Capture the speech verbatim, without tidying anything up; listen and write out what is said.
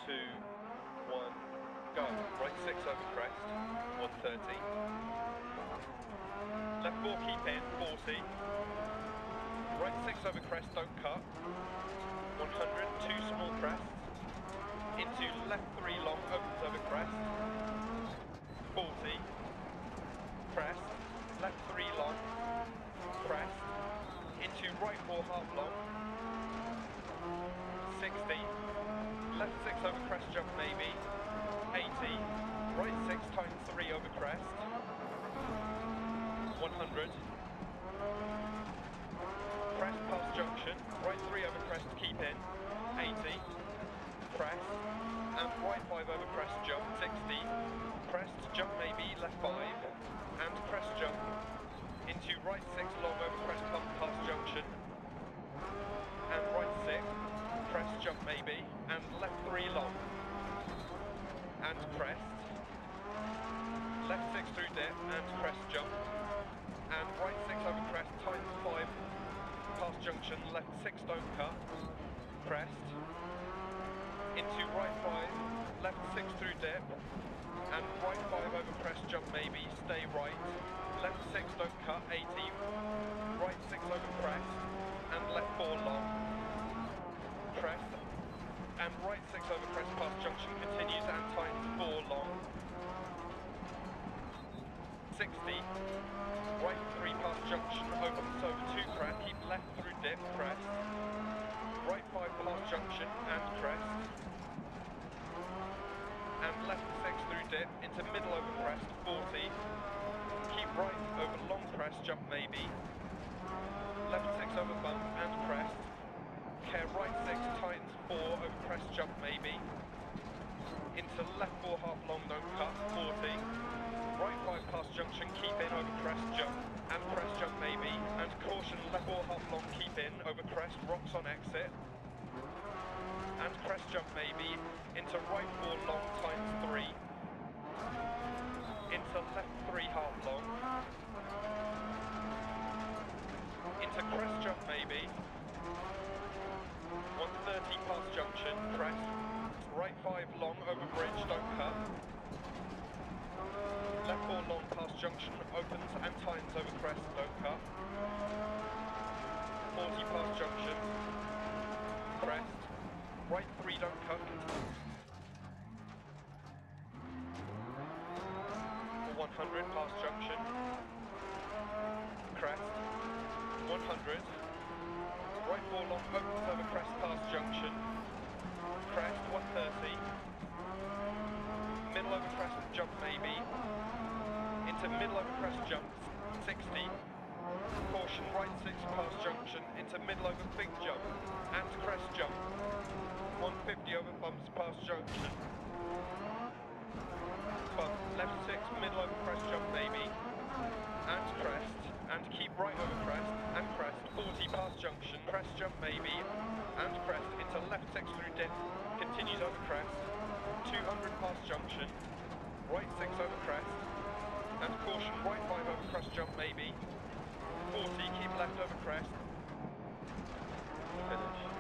two, one, go. Right six over crest, one thirty. Left four, keep in, forty. Right six over crest, don't cut. one hundred, two small crests. Into left three long, opens over crest. forty. Crest. Left three long. Crest. Into right four half long. sixty. Left six over crest jump maybe. eighty. Right six times three over crest. one hundred. Crest past junction. Right three over crest, keep in. eighty. Crest. And right five over crest jump. sixty. Crest jump maybe, left five. And crest jump. Into right six long over crest bump past junction. And right six. Crest jump maybe. And left three long. And crest. Left six through dip and crest jump. And right six over crest times five past junction, left six don't cut. Crest. Into right five, left six through dip. And right five over crest jump maybe, stay right. Left six don't cut, eighty. Right six over crest. And left four long. Crest. And right six over crest past junction continues and times four long. sixty. Right three past junction, opens over two crest, keep left through dip, crest. Right five past junction and crest. And left six through dip, into middle over crest, forty. Keep right over long crest, jump maybe. Left six over bump and crest. Care right six times four over crest, jump maybe. Into left four half long, don't cut, forty. Right five past junction, keep in over crest jump, and crest jump maybe, and caution left four half long, keep in over crest, rocks on exit, and crest jump maybe, into right four long times three, into left three half long, into crest jump maybe, one thirty past junction, crest, right five long over bridge, don't cut. Left four long past junction, opens and times over crest, don't cut. forty past junction, crest, right three don't cut. one hundred past junction, crest, one hundred. Right four long, opens over crest past junction, crest, one thirty. Middle over crest jump maybe, into middle over crest jump, sixty, caution right six past junction, into middle over big jump, and crest jump, one fifty over bumps past junction, bump, left six, middle over crest jump maybe, and crest, and keep right over crest, and crest, forty past junction, crest jump maybe, and crest, into left six through dip, continues over crest, two hundred past junction, right six over crest, and caution right five over crest jump maybe, forty, keep left over crest, finish.